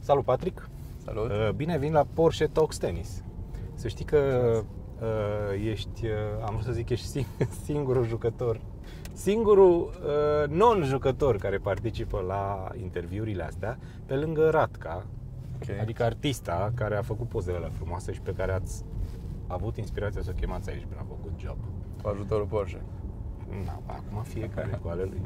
Salut, Patrick! Salut! Bine ai venit la Porsche Talks Tennis. Să știi că ești, am vrut să zic, ești singurul jucător, singurul non-jucător care participă la interviurile astea, pe lângă Radka, adică artista care a făcut pozele alea frumoase și pe care ați avut inspirația să o chemați aici când a făcut job. Cu ajutorul Porsche. Acum fiecare cu ale lui.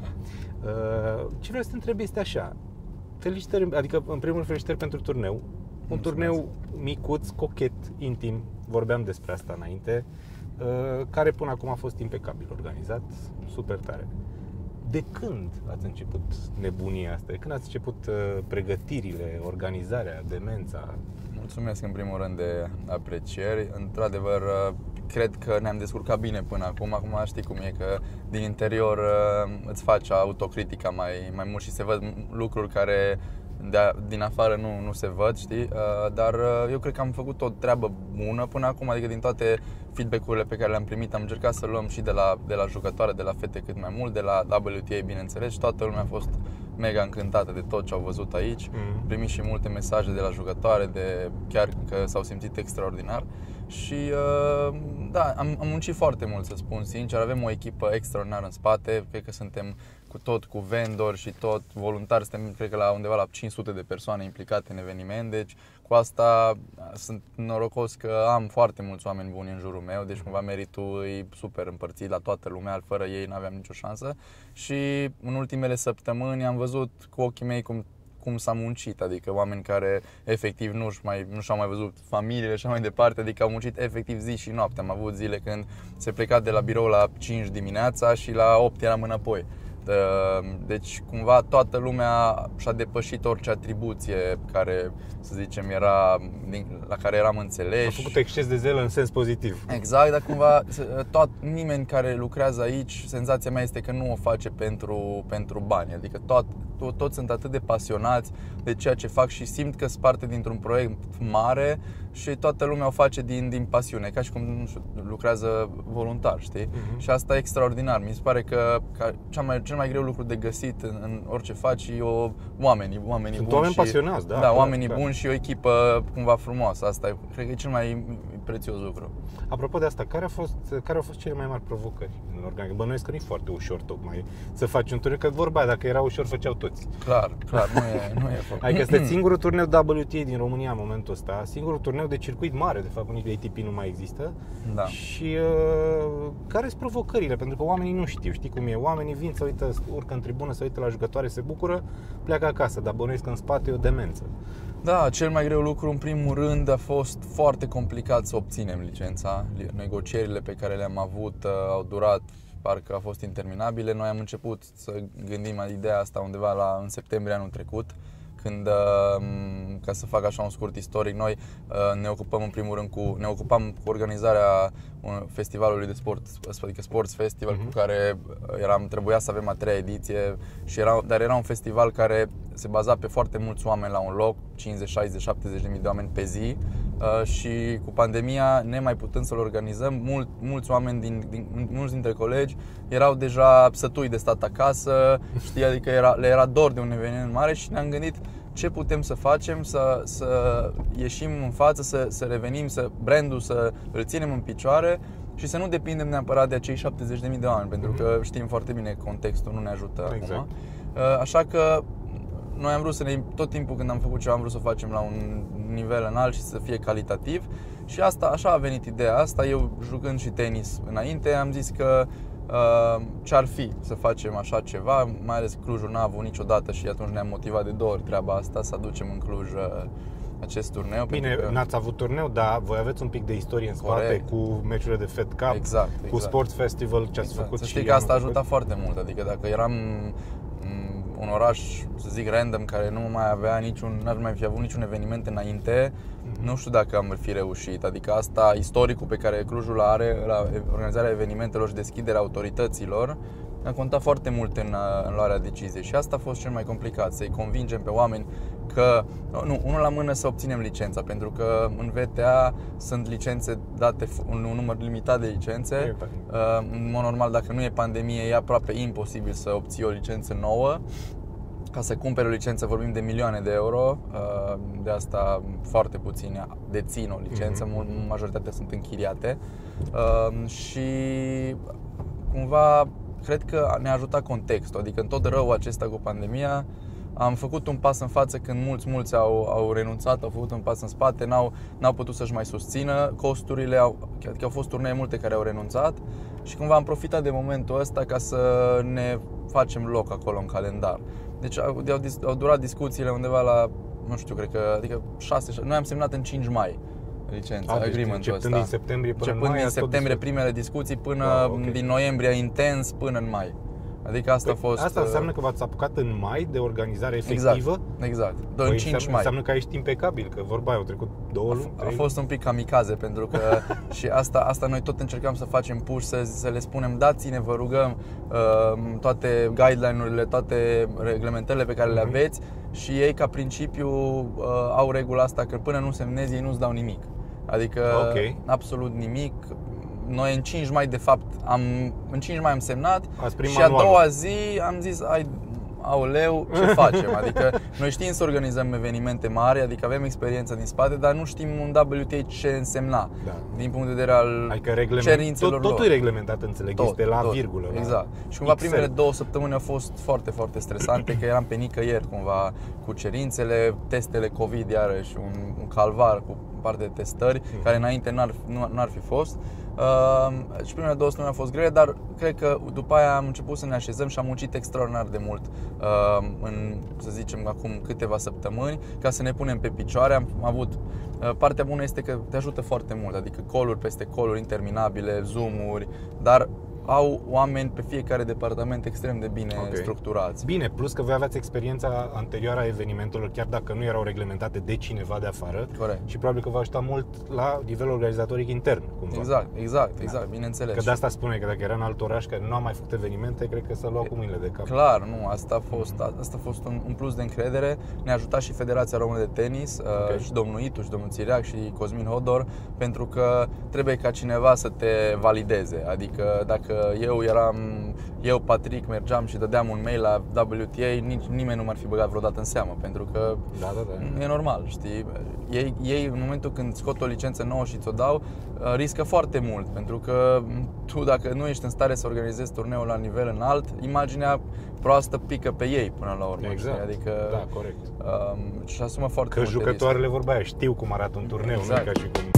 Ce vreau să te întreb este așa. Felicitări, adică în primul rând felicitări pentru turneu. Un turneu micuț, cochet, intim, vorbeam despre asta înainte, care până acum a fost impecabil organizat, super tare. De când ați început nebunia asta? De când ați început pregătirile, organizarea, demența? Mulțumesc în primul rând de aprecieri. Într-adevăr, cred că ne-am descurcat bine până acum. Acum știi cum e, că din interior îți faci autocritica mai mult și se văd lucruri care din afară nu se văd, știi? Dar eu cred că am făcut o treabă bună până acum, adică din toate feedback-urile pe care le-am primit am încercat să luăm și de la jucătoare, de la fete cât mai mult, de la WTA bineînțeles, și toată lumea a fost mega încântată de tot ce au văzut aici. Am primit și multe mesaje de la jucătoare, de chiar că s-au simțit extraordinar. Și da, am muncit foarte mult, să spun sincer. Avem o echipă extraordinară în spate. Cred că suntem cu vendori și tot voluntari. Suntem, cred că, undeva la 500 de persoane implicate în eveniment. Deci cu asta sunt norocos că am foarte mulți oameni buni în jurul meu. Deci cumva meritul e super împărțit la toată lumea. Fără ei n-aveam nicio șansă. Și în ultimele săptămâni am văzut cu ochii mei cum s-a muncit, adică oameni care efectiv nu și-au mai văzut familiile și așa mai departe, adică au muncit efectiv zi și noapte. Am avut zile când se pleca de la birou la 5 dimineața și la 8 eram înapoi. Deci cumva toată lumea și-a depășit orice atribuție care, să zicem, la care eram înțeleși. A făcut exces de zel în sens pozitiv. Exact, dar cumva nimeni care lucrează aici, senzația mea este că nu o face pentru bani. Adică toți sunt atât de pasionați de ceea ce fac și simt că sunt parte dintr-un proiect mare și toată lumea o face din pasiune, ca și cum, nu știu, lucrează voluntar, știi? Și asta e extraordinar. Mi se pare că cel mai greu lucru de găsit în orice faci e oamenii sunt buni. Oameni pasionați, da. Da, oamenii buni și o echipă cumva frumoasă. Asta cred că e cel mai prețios lucru. Apropo de asta, care au fost cele mai mari provocări în organizare? Bănuiesc că nu e foarte ușor tocmai să faci un turneu, că vorba, dacă era ușor făceau toți. Clar, nu e foarte. Adică este singurul turneu WTA din România în momentul ăsta, singurul turneu de circuit mare, de fapt, nici de ATP nu mai există. Da. Și care sunt provocările? Pentru că oamenii nu știi cum e. Oamenii vin, se uită, urcă în tribună, se uită la jucătoare, se bucură, pleacă acasă, dar bănuiesc că în spate e o demență. Da, cel mai greu lucru în primul rând a fost foarte complicat să obținem licența. Negocierile pe care le-am avut au durat, parcă au fost interminabile. Noi am început să gândim la ideea asta undeva în septembrie anul trecut, când, ca să fac așa un scurt istoric, noi ne ocupam în primul rând cu organizarea festivalului de sport, adică Sports Festival, cu care trebuia să avem a 3-a ediție, dar era un festival care se baza pe foarte mulți oameni la un loc, 50, 60, 70 de mii de oameni pe zi, și cu pandemia, nemai putând să-l organizăm, mulți oameni mulți dintre colegi erau deja sătui de stat acasă, știi, adică le era dor de un eveniment mare și ne-am gândit ce putem să facem, să ieșim în față, să revenim, brandul să îl ținem în picioare și să nu depindem neapărat de acei 70.000 de oameni, pentru că știm foarte bine că contextul nu ne ajută acum. Așa că noi am vrut tot timpul când am făcut ceva, am vrut să o facem la un nivel înalt și să fie calitativ. Și așa a venit ideea asta. Eu, jucând și tenis înainte, am zis că ce-ar fi să facem așa ceva, mai ales Clujul n-a avut niciodată și atunci ne-am motivat de 2 ori treaba asta, să aducem în Cluj acest turneu. Bine, n-ați avut turneu, dar voi aveți un pic de istorie în spate, cu meciurile de Fed Cup, cu Sports Festival, ce ați făcut. Să știi că asta a ajutat foarte mult, adică dacă eram un oraș, să zic, random, care nu n-ar mai fi avut niciun eveniment înainte, nu știu dacă am fi reușit. Adică asta, istoricul pe care Clujul are la organizarea evenimentelor și deschiderea autorităților, a contat foarte mult în luarea deciziei. Și asta a fost cel mai complicat, să-i convingem pe oameni că, unul la mână, să obținem licența, pentru că în VTA sunt licențe date, un număr limitat de licențe. În mod normal, dacă nu e pandemie, e aproape imposibil să obții o licență nouă. Ca să cumperi o licență vorbim de milioane de euro, de asta foarte puțini dețin o licență, majoritatea sunt închiriate și cumva cred că ne-a ajutat contextul, adică în tot răul acesta cu pandemia am făcut un pas în față când mulți au renunțat, au făcut un pas în spate, n-au putut să-și mai susțină costurile, adică au fost turnee multe care au renunțat și cumva am profitat de momentul ăsta ca să ne facem loc acolo în calendar. Deci au durat discuțiile undeva la, nu știu, cred că, adică 6, noi am semnat în 5 mai licența, agreement-ul ăsta. Începând din septembrie până în mai. Începând din septembrie primele discuții până din noiembrie intens până în mai. Adică asta a fost... Asta înseamnă că v-ați apucat în mai de organizare efectivă? Exact. În 5 mai. Înseamnă că ești impecabil, că vorba au trecut 2 luni. A fost un pic kamikaze pentru că și asta noi tot încercam să facem push, să le spunem dați-ne, vă rugăm, toate guideline-urile, toate reglementările pe care le aveți și ei ca principiu au regula asta că până nu semnezi ei nu-ți dau nimic. Adică absolut nimic. Noi în 5 mai de fapt în 5 mai am semnat și a doua zi am zis aoleu, ce facem? Adică noi știm să organizăm evenimente mari, adică avem experiență din spate, dar nu știm un WTA ce însemna din punct de vedere al cerințelor lor. Totul e reglementat, înțeleg, este la virgulă. Exact. Și cumva primele 2 săptămâni au fost foarte, foarte stresante, că eram pe nicăieri cumva cu cerințele, testele COVID iarăși, un calvar cu parte de testări, care înainte n-ar fi fost. Și primele 2 săptămâni au fost grele, dar cred că după aia am început să ne așezăm și am muncit extraordinar de mult în, să zicem, acum câteva săptămâni ca să ne punem pe picioare. Am avut, partea bună este că te ajută foarte mult, adică call-uri peste call-uri interminabile, Zoom-uri, dar au oameni pe fiecare departament extrem de bine structurați. Bine, plus că voi aveați experiența anterioară a evenimentelor, chiar dacă nu erau reglementate de cineva de afară. Corect. Și probabil că vă ajuta mult la nivelul organizatoric intern, cumva. Exact, bineînțeles. Că de asta spune că dacă era în alt oraș care nu a mai făcut evenimente, cred că s-a luat cu mâinile de cap. Clar, nu, asta a fost un plus de încredere. Ne-a ajutat și Federația Română de Tenis, și domnul Itu, și domnul Țiriac, și Cosmin Hodor, pentru că trebuie ca cineva să te valideze. Adică dacă eu, Patrick, mergeam și dădeam un mail la WTA, nimeni nu m-ar fi băgat vreodată în seamă, pentru că e normal, știi? Ei, în momentul când scot o licență nouă și ți-o dau, riscă foarte mult, pentru că tu, dacă nu ești în stare să organizezi turneul la nivel înalt, imaginea proastă pică pe ei până la urmă. Exact. Adică, corect. Și asumă foarte că multe jucătoarele vorba aia știu cum arată un turneu, nu ca și cum...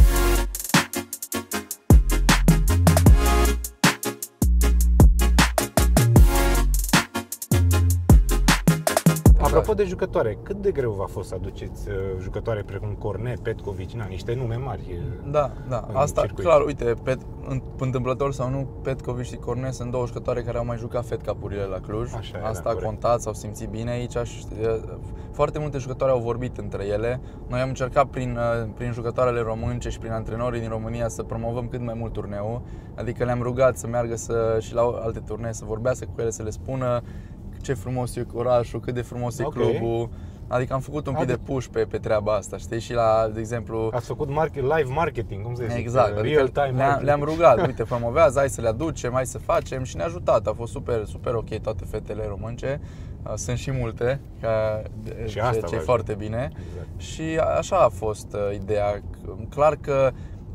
Apropo de jucătoare, cât de greu v-a fost să aduceți jucătoare precum Cornet, Petkovic, niște nume mari? Da, asta circuit. Clar, uite, întâmplător sau nu, Petkovic și Cornet sunt 2 jucătoare care au mai jucat Fed Cup-urile la Cluj. Asta a contat, s-au simțit bine aici și foarte multe jucătoare au vorbit între ele. Noi am încercat prin jucătoarele românce și prin antrenorii din România să promovăm cât mai mult turneul. Adică le-am rugat să meargă și la alte turnee, să vorbească cu ele, să le spună ce frumos e orașul, cât de frumos e clubul. Adică am făcut un pic de push pe treaba asta, știi? Și de exemplu... Ați făcut live marketing, cum se zice? Exact, adică le-am rugat, uite, promovează, hai să le aducem, hai să facem și ne-a ajutat. A fost super, super ok toate fetele românce. Sunt și multe, ceea ce e foarte bine. Exact. Și așa a fost ideea. Clar că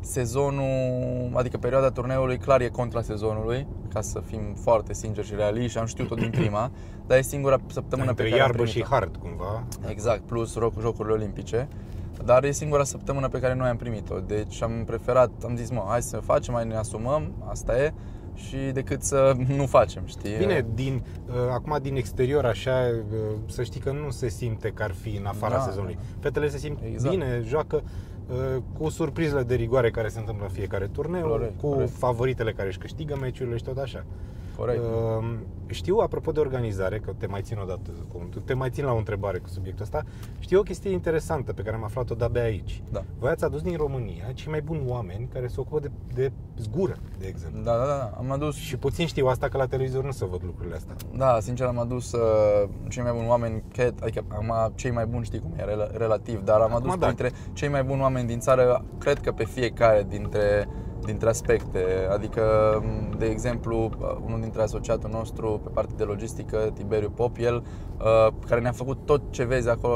sezonul, adică perioada turneului, clar e contra sezonului, ca să fim foarte sinceri și realiști, și am știut-o din prima, dar e singura săptămână pe care am primit-o. Iarbă și hard, cumva. Exact, plus Jocurile Olimpice. Dar e singura săptămână pe care noi am primit-o. Deci am preferat, am zis, hai să facem, hai ne asumăm, asta e, și decât să nu facem, știi? Bine, acum din exterior așa, să știi că nu se simte că ar fi în afara sezonului. Fetele se simt bine, joacă cu surprizele de rigoare care se întâmplă în fiecare turneu, cu favoritele care își câștigă meciurile și tot așa. Corect. Știu, apropo de organizare, că te mai țin la o întrebare cu subiectul ăsta. Știu o chestie interesantă pe care am aflat-o de-abia aici. Da. Voi ați adus din România cei mai buni oameni care se ocupă de zgură, de exemplu. Da. Am adus... Și puțin știu asta, că la televizor nu se văd lucrurile astea. Da, sincer am adus cei mai buni oameni, adică cei mai buni, știi cum e relativ, dar am adus printre cei mai buni oameni din țară, cred că pe fiecare dintre dintre aspecte. Adică, de exemplu, unul dintre asociatul nostru pe partea de logistică, Tiberiu Pop, el care ne-a făcut tot ce vezi acolo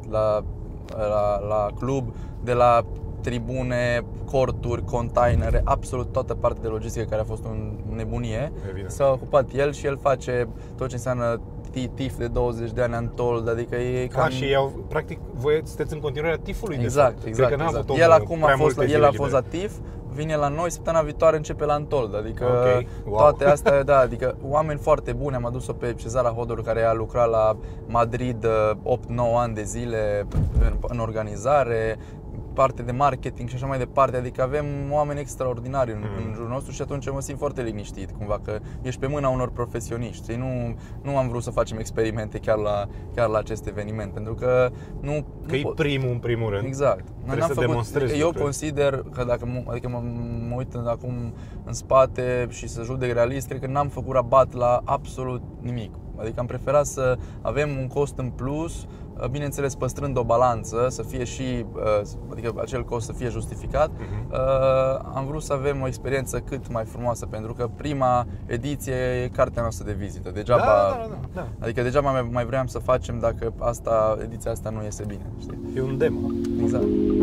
la club, de la tribune, corturi, containere, absolut toată partea de logistică care a fost o nebunie. Evident. S-a ocupat el și el face tot ce înseamnă TIF de 20 de ani Untold, adică e cam... și practic, voi sunteți în continuare TIF-ului exact, de fapt. exact, Cred că exact. Avut El acum a fost la TIF. TIF, vine la noi, săptămâna viitoare începe la Untold, adică Wow. toate astea, da, adică oameni foarte buni. Am adus-o pe Cezara Hodoru, care a lucrat la Madrid 8-9 ani de zile în organizare, parte de marketing și așa mai departe, adică avem oameni extraordinari în jurul nostru și atunci mă simt foarte liniștit, cumva că ești pe mâna unor profesioniști. Nu am vrut să facem experimente chiar la acest eveniment, pentru că Că e primul în primul rând. Exact. Eu consider că dacă mă uit acum în spate și să judec realist, cred că n-am făcut rabat la absolut nimic. Adică am preferat să avem un cost în plus, bineînțeles păstrând o balanță, să fie și, adică acel cost să fie justificat. Am vrut să avem o experiență cât mai frumoasă, pentru că prima ediție e cartea noastră de vizită. Degeaba, da. Adică degeaba mai vreau să facem dacă ediția asta nu iese bine, știi? E un demo. Exact.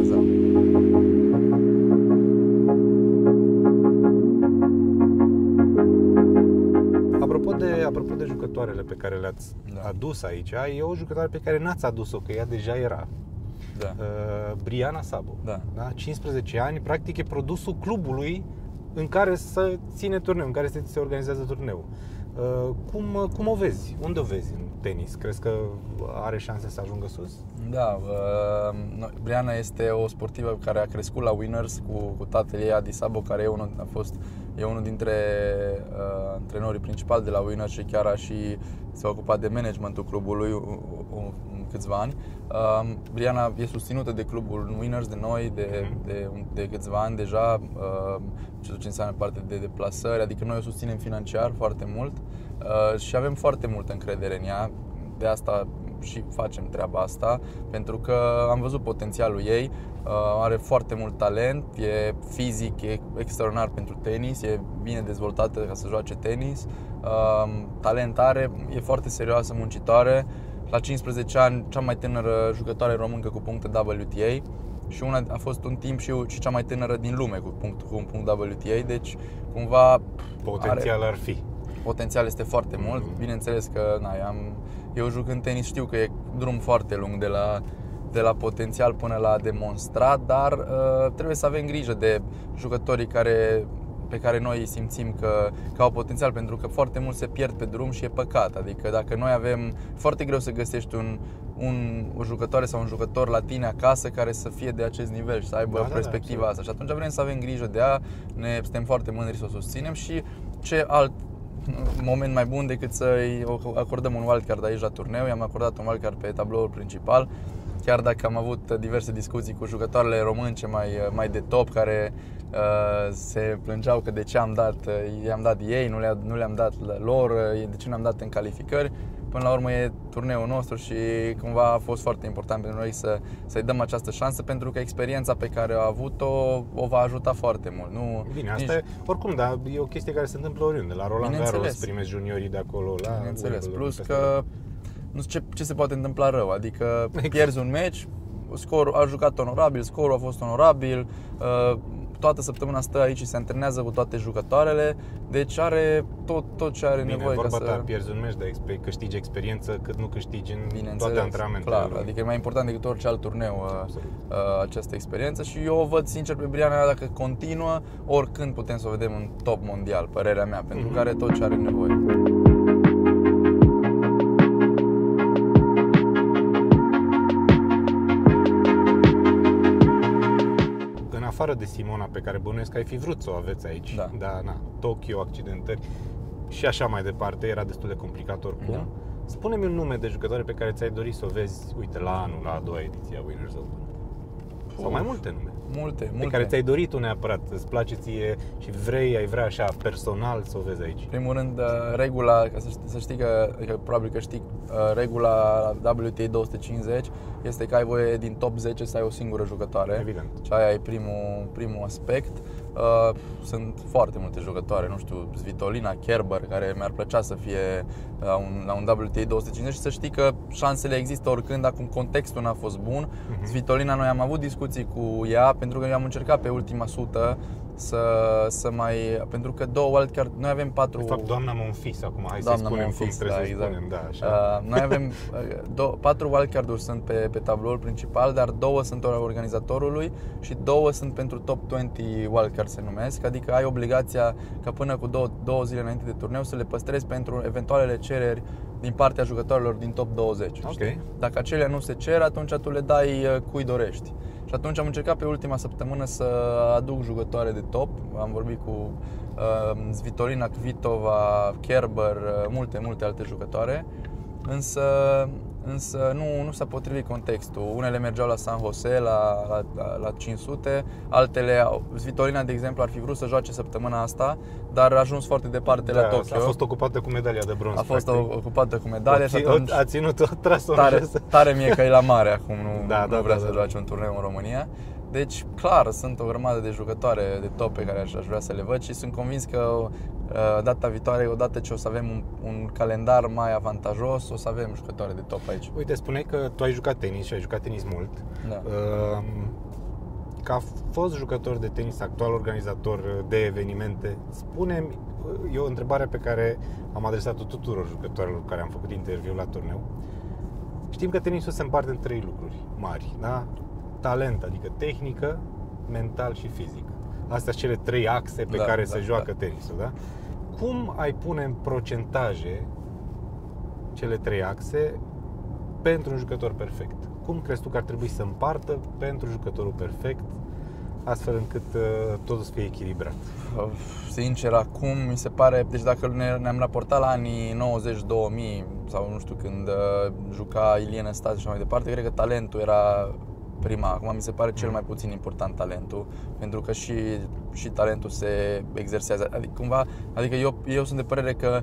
Apropo de jucătoarele pe care le-ați adus aici, e o jucătoare pe care n-ați adus-o, că ea deja era. Da. Briana Sabo. Da. 15 ani, practic e produsul clubului în care se ține turneu, în care se organizează turneul. Cum o vezi? Unde o vezi în tenis? Crezi că are șanse să ajungă sus? Da, Briana este o sportivă care a crescut la Winners cu tatăl ei, Adi Sabo, care e unul dintre antrenorii principali de la Winners și chiar s-a ocupat de managementul clubului câțiva ani. Briana e susținută de clubul Winners, de noi, de câțiva ani deja, ce înseamnă parte de deplasări, adică noi o susținem financiar foarte mult și avem foarte multă încredere în ea. De asta și facem treaba asta, pentru că am văzut potențialul ei, are foarte mult talent, e fizic, e extraordinar pentru tenis, e bine dezvoltată ca să joace tenis, talent are, e foarte serioasă, muncitoare. La 15 ani, cea mai tânără jucătoare româncă cu puncte WTA și a fost un timp și cea mai tânără din lume cu un punct WTA, deci cumva potențial ar fi. Potențial este foarte mult, bineînțeles că eu jucând tenis, știu că e drum foarte lung de la potențial până la demonstrat, dar trebuie să avem grijă de jucătorii pe care noi simțim că au potențial, pentru că foarte mult se pierd pe drum și e păcat. Adică dacă noi avem, foarte greu să găsești o jucătoare sau un jucător la tine acasă care să fie de acest nivel și să aibă perspectiva asta. Și atunci vrem să avem grijă de ea, suntem foarte mândri să o susținem și ce alt moment mai bun decât să-i acordăm un wildcard aici la turneu. I-am acordat un wildcard pe tabloul principal, chiar dacă am avut diverse discuții cu jucătoarele românce mai de top, care se plângeau că de ce i-am dat ei, nu le-am dat lor, de ce nu am dat în calificări. Până la urmă e turneul nostru și cumva a fost foarte important pentru noi să-i dăm această șansă, pentru că experiența pe care a avut-o o va ajuta foarte mult. Bine, asta e, oricum, dar e o chestie care se întâmplă oriunde. La Roland Garros primesc juniorii de acolo. Bineînțeles, plus că nu știu ce se poate întâmpla rău, adică pierzi un meci, scorul a jucat onorabil, scorul a fost onorabil, toată săptămâna stă aici și se antrenează cu toate jucătoarele, deci are tot ce are nevoie ca să... pierzi un meci, dar câștigi experiență cât nu câștigi în toate antrenamentele. Clar, adică e mai important decât orice alt turneu această experiență și eu o văd sincer pe Briana, dacă continuă, oricând putem să o vedem în top mondial, părerea mea, pentru că are tot ce are nevoie. Afară de Simona, pe care bănuiesc că ai fi vrut să o aveți aici, dar Tokyo, accidentări și așa mai departe, era destul de complicat oricum. Da. Spune-mi un nume de jucătoare pe care ți-ai dorit să o vezi, uite, la anul, la a doua ediție a Winners Open. Sau mai multe nume. Multe. Pe care ți-ai dorit tu neapărat, îți place ție și ai vrea așa personal să o vezi aici. În primul rând, regula, ca să știi că probabil că știi, regula WTA 250 este că ai voie din top 10 să ai o singură jucătoare. Evident. Și aia e primul aspect. Sunt foarte multe jucătoare, nu știu, Svitolina, Kerber, care mi-ar plăcea să fie la un WTA 250 și să știi că șansele există oricând, acum contextul n-a fost bun. Svitolina, noi am avut discuții cu ea pentru că eu am încercat pe ultima sută să mai, pentru că 2 wildcard, noi avem 4. De fapt, doamna Monfils, acum hai să Doamna spunem Monfils, cum trebuie da, să exact. spunem, da, așa. Noi avem 4 wildcard-uri sunt pe tabloul principal, dar 2 sunt al organizatorului și 2 sunt pentru top 20 wildcard se numesc, adică ai obligația ca până cu 2 zile înainte de turneu să le păstrezi pentru eventualele cereri din partea jucătorilor din top 20. Ok. Dacă acelea nu se cer, atunci tu le dai cui dorești. Și atunci am încercat pe ultima săptămână să aduc jucătoare de top. Am vorbit cu Svitolina, Kvitova, Kerber, multe alte jucătoare. Însă nu s-a potrivit contextul. Unele mergeau la San Jose, la 500, altele, Svitolina, de exemplu, ar fi vrut să joace săptămâna asta, dar a ajuns foarte departe la Tokyo. A fost ocupată cu medalia de bronz. A fost ocupată cu medalia și atunci a ținut-o, a tras-o tare mie că e la mare acum, nu vrea să joace un turneu în România. Deci, clar, sunt o grămadă de jucătoare de top pe care aș vrea să le văd și sunt convins că data viitoare, odată ce o să avem un calendar mai avantajos, o să avem jucătoare de top aici. Uite, spuneai că tu ai jucat tenis și ai jucat tenis mult. Da. Ca fost jucător de tenis, actual organizator de evenimente, spune-mi, e o întrebare pe care am adresat-o tuturor jucătorilor cu care am făcut interviu la turneu. Știm că tenisul se împarte în 3 lucruri mari, da? Talent, adică tehnică, mental și fizic. Astea sunt cele 3 axe pe care se joacă tenisul, da? Cum ai pune în procentaje cele 3 axe pentru un jucător perfect? Cum crezi tu că ar trebui să împartă pentru jucătorul perfect, astfel încât totul să fie echilibrat? Sincer, acum mi se pare, deci dacă ne-am raportat la anii 90-2000 sau nu știu când juca Iliana Stas și așa mai departe, cred că talentul era prima. Acum mi se pare cel mai puțin important talentul, pentru că și talentul se exersează. Adică eu sunt de părere că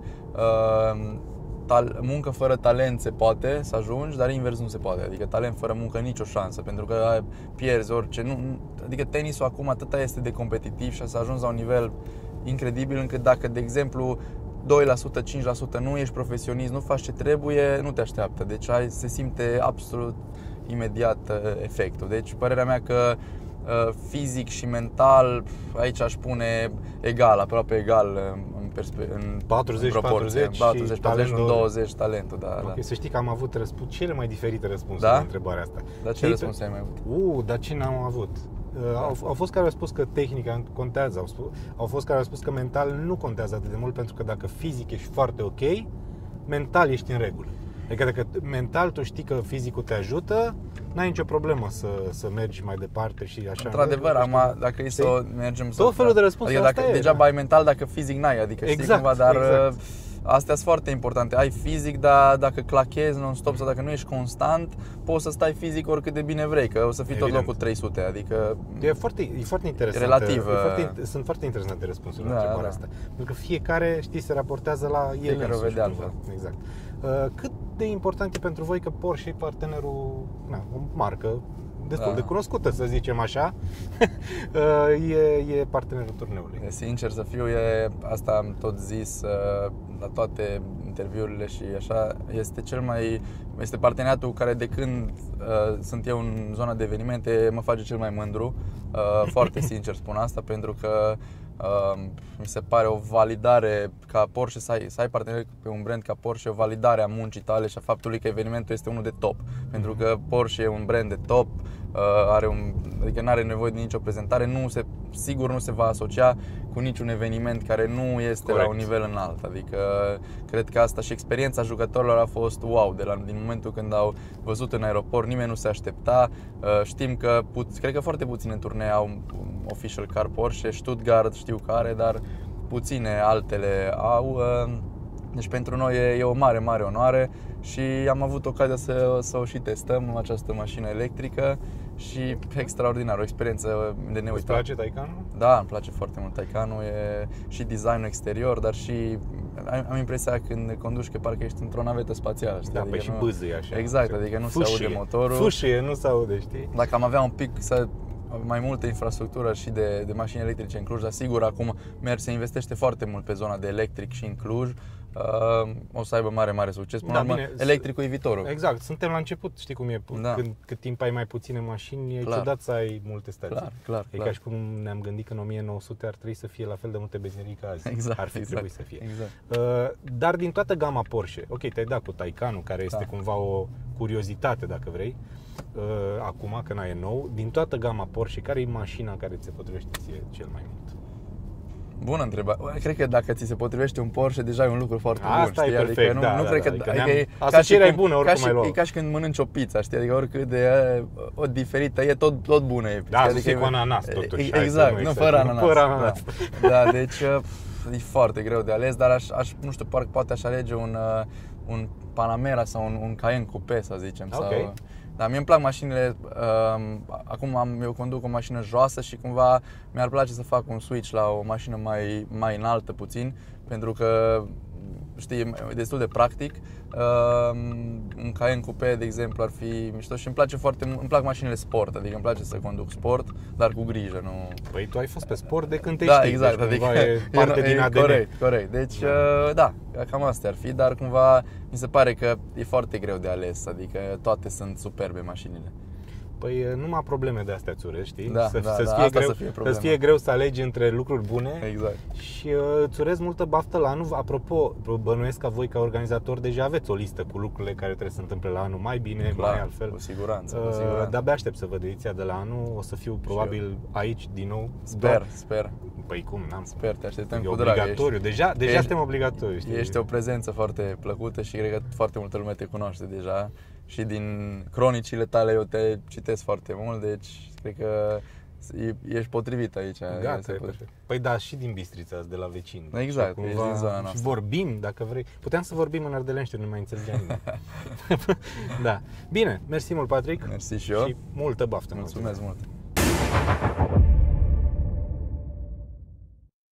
muncă fără talent se poate să ajungi, dar invers nu se poate. Adică talent fără muncă nicio șansă, pentru că pierzi orice. Adică tenisul acum atâta este de competitiv și s-a ajuns la un nivel incredibil încât dacă, de exemplu, 2%, 5% nu ești profesionist, nu faci ce trebuie, nu te așteaptă. Deci se simte absolut imediat efectul. Deci părerea mea că fizic și mental aici aș pune egal, aproape egal în 40-40 și 20 talentul, da. Okay, da. Să știi că am avut cele mai diferite răspunsuri la întrebarea asta. Dar ce răspuns ai mai avut? Dar ce n-am avut? Au fost care au spus că tehnica contează, au fost care au spus că mental nu contează atât de mult, pentru că dacă fizic ești foarte ok, mental ești în regulă. Adică dacă mental tu știi că fizicul te ajută, n-ai nicio problemă să mergi mai departe și așa. Într-adevăr, dacă e să mergem tot felul de răspunsuri, adică dacă degeaba ai mental dacă fizic n-ai, adică știi cumva, dar astea sunt foarte importante. Ai fizic, dar dacă clachezi non-stop sau dacă nu ești constant, poți să stai fizic oricât de bine vrei, că o să fii tot locul 300, adică e foarte interesant. Relativ. Sunt foarte interesante răspunsurile la întrebarea asta. Pentru că fiecare, știi, se raportează la el fiecare o vede altfel. Exact. Cât de important e pentru voi că Porsche e partenerul, o marcă destul de cunoscută, să zicem așa, e partenerul turneului? Sincer să fiu, asta am tot zis la toate interviurile și așa, este parteneriatul care de când sunt eu în zona de evenimente mă face cel mai mândru. Foarte sincer spun asta, pentru că mi se pare o validare ca Porsche, să ai partener pe un brand ca Porsche, o validare a muncii tale și a faptului că evenimentul este unul de top. Pentru că Porsche e un brand de top, adică nu are nevoie de nicio prezentare, sigur nu se va asocia cu niciun eveniment care nu este la un nivel înalt. Adică cred că asta și experiența jucătorilor a fost wow, din momentul când au văzut în aeroport, nimeni nu se aștepta. Știm că cred că foarte puține turnee au official car Porsche, Stuttgart știu că are, dar puține altele au. Deci pentru noi e o mare, mare onoare și am avut ocazia să o și testăm, această mașină electrică, și extraordinar, o experiență de neuitat. Îți place Taycanul? Da, îmi place foarte mult Taycanul, e și designul exterior, dar și am impresia când conduci că parcă ești într-o navetă spațială, știi? Da, adică și bâzâie așa. Exact, adică nu se aude motorul. Fâșie, nu se aude, știi? Dacă am avea un pic mai multă infrastructură și de mașini electrice în Cluj, dar sigur acum se investește foarte mult pe zona de electric și în Cluj. O să aibă mare succes. Până la urmă, electricul e viitorul. Exact, suntem la început, știi cum e, cât timp ai mai puține mașini, e ciudat să ai multe stații. Clar. Ca și cum ne-am gândit că în 1900 ar trebui să fie la fel de multe benzinării ca azi. Ar fi trebuit să fie. Dar din toată gama Porsche, ok, te-ai dat cu Taycanul, care este cumva o curiozitate, dacă vrei, acum, că n-ai nou, din toată gama Porsche, care e mașina care ți se potrivește ție cel mai mult? Bună întrebare. Cred că dacă ți se potrivește un Porsche, deja e un lucru foarte bun. Asta e perfect, adică nu cred că asocierea e bună, oricum ai luat. E ca și când mănânci o pizza, știi? Adică oricât de o diferită e, tot bună e. Da, adică e cu ananas totuși. Exact, nu fără ananas. Da, deci e foarte greu de ales, dar nu știu, poate aș alege un Panamera sau un Cayenne Coupé, să zicem. Okay. Dar mie îmi plac mașinile, acum eu conduc o mașină joasă și cumva mi-ar place să fac un switch la o mașină mai înaltă puțin, pentru că, știi, e destul de practic. Un Cayenne Coupé, de exemplu, ar fi mișto și îmi plac mașinile sport, adică îmi place să conduc sport, dar cu grijă, nu... Păi tu ai fost pe sport de când te știi, exact, deci cumva e parte din ADN. Corect. Deci, da, cam astea ar fi, dar cumva mi se pare că e foarte greu de ales, adică toate sunt superbe mașinile. Păi numai probleme de astea îți urez, știi? Să fie greu să alegi între lucruri bune. Exact. Și îți urez multă baftă la anul. Apropo, bănuiesc că voi ca organizator deja aveți o listă cu lucrurile care trebuie să întâmple la anul mai bine, mai altfel. Cu siguranță. De-abia aștept să văd ediția de la anul. O să fiu probabil aici din nou. Sper. Păi cum, Sper, te așteptăm cu drag. Obligatoriu, deja suntem obligatoriu, știi? Ești o prezență foarte plăcută și cred că foarte multă lume te cunoaște deja. Și din cronicile tale eu te citesc foarte mult, deci cred că ești potrivit aici. Gata, păi da, și din Bistrița, de la vecini. Exact, ești din zona noastră. Și vorbim, dacă vrei. Puteam să vorbim în ardelenește, nu mai înțelegea nimeni. Da. Bine, mersi mult, Patrick. Mersi și eu. Și multă baftă. Mulțumesc mult.